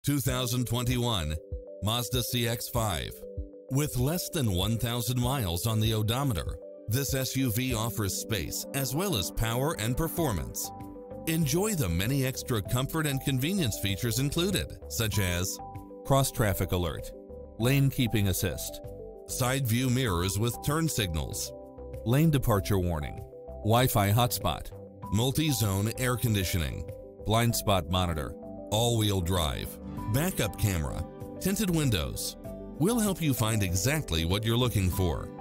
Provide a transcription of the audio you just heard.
2021 Mazda CX-5. With less than 1,000 miles on the odometer, this SUV offers space as well as power and performance. Enjoy the many extra comfort and convenience features included, such as cross-traffic alert, lane keeping assist, side view mirrors with turn signals, lane departure warning, Wi-Fi hotspot, multi-zone air conditioning, blind spot monitor, all-wheel drive, backup camera, tinted windows. We'll help you find exactly what you're looking for.